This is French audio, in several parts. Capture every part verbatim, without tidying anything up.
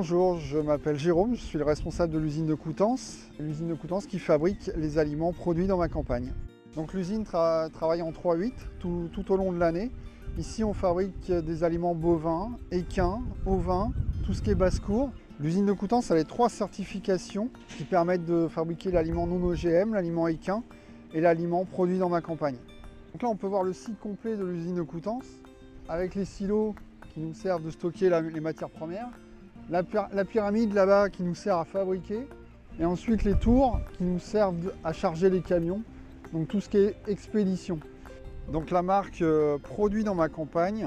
Bonjour, je m'appelle Jérôme, je suis le responsable de l'usine de Coutances, l'usine de Coutances qui fabrique les aliments produits dans ma campagne. Donc l'usine tra travaille en trois huit tout, tout au long de l'année. Ici on fabrique des aliments bovins, équins, ovins, tout ce qui est basse-cour. L'usine de Coutances a les trois certifications qui permettent de fabriquer l'aliment non O G M, l'aliment équin et l'aliment produit dans ma campagne. Donc là on peut voir le site complet de l'usine de Coutances avec les silos qui nous servent de stocker la, les matières premières, la, la pyramide là-bas qui nous sert à fabriquer et ensuite les tours qui nous servent à charger les camions, donc tout ce qui est expédition. Donc la marque euh, produit dans ma campagne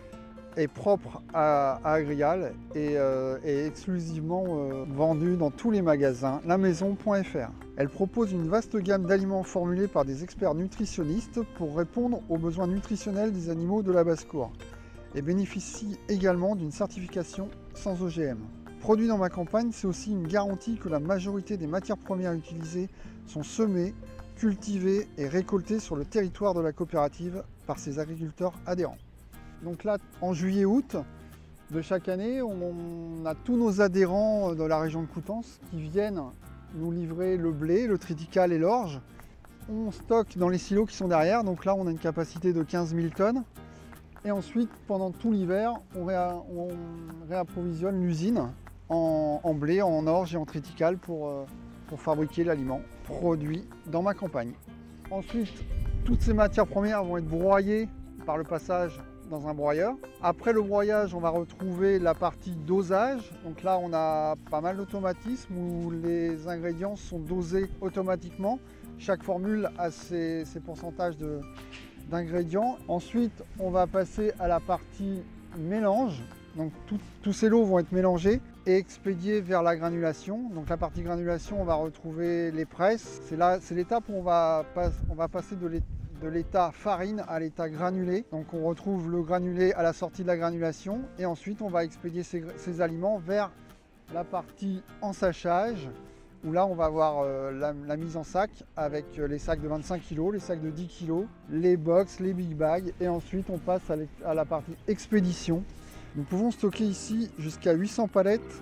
est propre à, à Agrial et euh, est exclusivement euh, vendue dans tous les magasins la maison point F R. Elle propose une vaste gamme d'aliments formulés par des experts nutritionnistes pour répondre aux besoins nutritionnels des animaux de la basse-cour et bénéficie également d'une certification sans O G M. Produit dans ma campagne, c'est aussi une garantie que la majorité des matières premières utilisées sont semées, cultivées et récoltées sur le territoire de la coopérative par ses agriculteurs adhérents. Donc là, en juillet-août de chaque année, on a tous nos adhérents de la région de Coutances qui viennent nous livrer le blé, le triticale et l'orge. On stocke dans les silos qui sont derrière, donc là on a une capacité de quinze mille tonnes. Et ensuite, pendant tout l'hiver, on, réa on réapprovisionne l'usine en, en blé, en orge et en triticale pour, euh, pour fabriquer l'aliment produit dans ma campagne. Ensuite, toutes ces matières premières vont être broyées par le passage dans un broyeur. Après le broyage, on va retrouver la partie dosage. Donc là, on a pas mal d'automatismes où les ingrédients sont dosés automatiquement. Chaque formule a ses, ses pourcentages de d'ingrédients. Ensuite, on va passer à la partie mélange. Donc tout, tous ces lots vont être mélangés et expédiés vers la granulation. Donc la partie granulation, on va retrouver les presses. C'est là, c'est l'étape où on va, pas, on va passer de l'état farine à l'état granulé. Donc on retrouve le granulé à la sortie de la granulation et ensuite on va expédier ces, ces aliments vers la partie ensachage, où là on va avoir euh, la, la mise en sac avec les sacs de vingt-cinq kilos, les sacs de dix kilos, les box, les big bags et ensuite on passe à, à la partie expédition. Nous pouvons stocker ici jusqu'à huit cents palettes.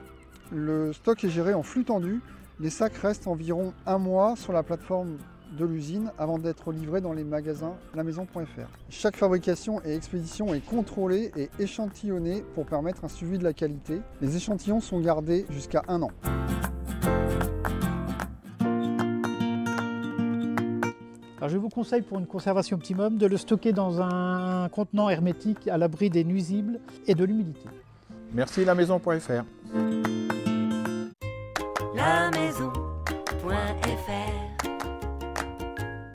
Le stock est géré en flux tendu. Les sacs restent environ un mois sur la plateforme de l'usine avant d'être livrés dans les magasins la maison point F R. Chaque fabrication et expédition est contrôlée et échantillonnée pour permettre un suivi de la qualité. Les échantillons sont gardés jusqu'à un an. Alors je vous conseille pour une conservation optimum de le stocker dans un contenant hermétique à l'abri des nuisibles et de l'humidité. Merci la maison point F R. La maison.